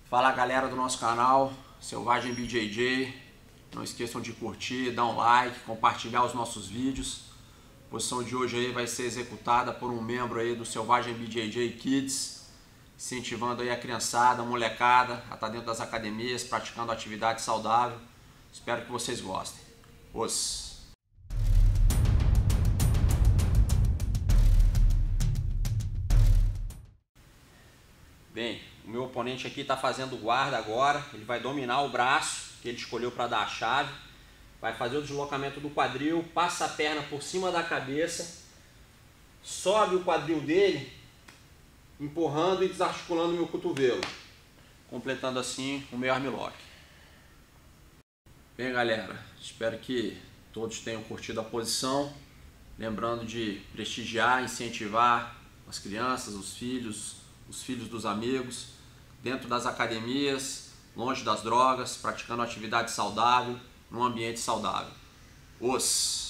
Fala galera do nosso canal, Selvagem BJJ. Não esqueçam de curtir, dar um like, compartilhar os nossos vídeos. A posição de hoje aí vai ser executada por um membro aí do Selvagem BJJ Kids, incentivando aí a criançada, a molecada a estar dentro das academias, praticando atividade saudável. Espero que vocês gostem. Bem, o meu oponente aqui está fazendo guarda agora. Ele vai dominar o braço que ele escolheu para dar a chave. Vai fazer o deslocamento do quadril, passa a perna por cima da cabeça, sobe o quadril dele, empurrando e desarticulando o meu cotovelo, completando assim o meu armlock. Bem galera, espero que todos tenham curtido a posição. Lembrando de prestigiar, incentivar as crianças, os filhos dos amigos, dentro das academias, longe das drogas, praticando atividade saudável, num ambiente saudável.